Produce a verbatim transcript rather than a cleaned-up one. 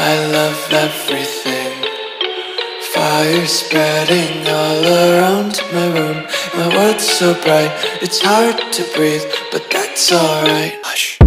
I love everything. Fire spreading all around my room. My world's so bright, it's hard to breathe, but that's alright. Hush.